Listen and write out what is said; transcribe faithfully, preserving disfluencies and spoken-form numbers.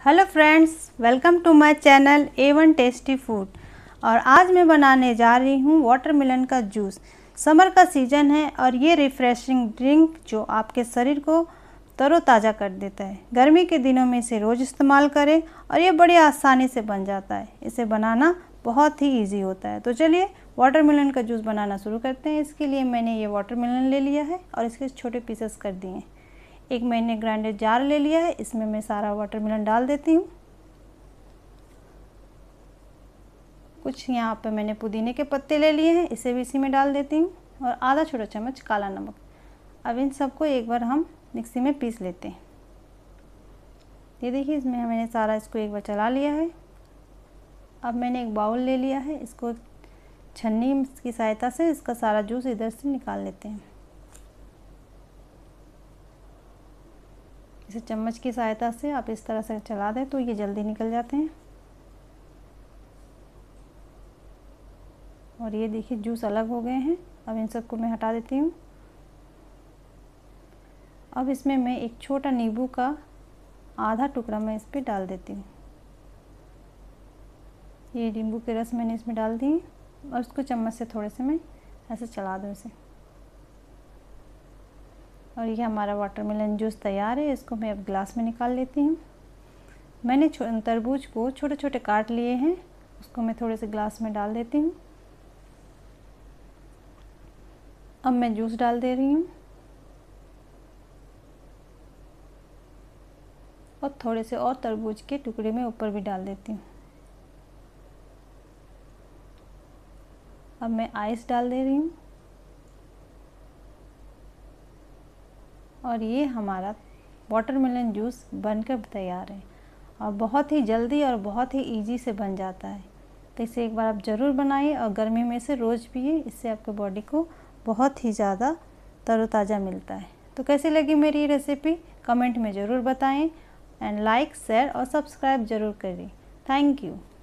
Hello friends, welcome to my channel A one tasty food. और आज मैं बनाने जा रही हूँ वाटरमेलन का जूस। समर का सीज़न है और ये रिफ़्रेशिंग ड्रिंक जो आपके शरीर को तरोताज़ा कर देता है। गर्मी के दिनों में इसे रोज़ इस्तेमाल करें और ये बड़ी आसानी से बन जाता है। इसे बनाना बहुत ही ईजी होता है। तो चलिए वाटरमेलन का जूस बनाना शुरू करते हैं। इसके लिए मैंने ये वाटरमेलन ले लिया है और इसके छोटे पीसेस कर दिए हैं। एक मैंने ग्राइंडर जार ले लिया है, इसमें मैं सारा वाटरमेलन डाल देती हूँ। कुछ यहाँ पे मैंने पुदीने के पत्ते ले लिए हैं, इसे भी इसी में डाल देती हूँ। और आधा छोटा चम्मच काला नमक। अब इन सबको एक बार हम मिक्सी में पीस लेते हैं। ये देखिए, इसमें मैंने सारा इसको एक बार चला लिया है। अब मैंने एक बाउल ले लिया है, इसको छन्नी की सहायता से इसका सारा जूस इधर से निकाल लेते हैं। इसे चम्मच की सहायता से आप इस तरह से चला दें तो ये जल्दी निकल जाते हैं। और ये देखिए जूस अलग हो गए हैं। अब इन सबको मैं हटा देती हूँ। अब इसमें मैं एक छोटा नींबू का आधा टुकड़ा मैं इस पर डाल देती हूँ। ये नींबू के रस मैंने इसमें डाल दी और इसको चम्मच से थोड़े से मैं ऐसे चला दूँ इसे। और ये हमारा वाटरमेलन जूस तैयार है। इसको मैं अब ग्लास में निकाल लेती हूँ। मैंने तरबूज को छोटे छोटे काट लिए हैं, उसको मैं थोड़े से ग्लास में डाल देती हूँ। अब मैं जूस डाल दे रही हूँ और थोड़े से और तरबूज के टुकड़े में ऊपर भी डाल देती हूँ। अब मैं आइस डाल दे रही हूँ और ये हमारा वाटरमेलन जूस बनकर तैयार है। और बहुत ही जल्दी और बहुत ही इजी से बन जाता है। तो इसे एक बार आप ज़रूर बनाइए और गर्मी में से रोज़ पिए। इससे आपके बॉडी को बहुत ही ज़्यादा तरोताज़ा मिलता है। तो कैसी लगी मेरी ये रेसिपी कमेंट में ज़रूर बताएं। एंड लाइक, शेयर और सब्सक्राइब ज़रूर करिए। Thank you.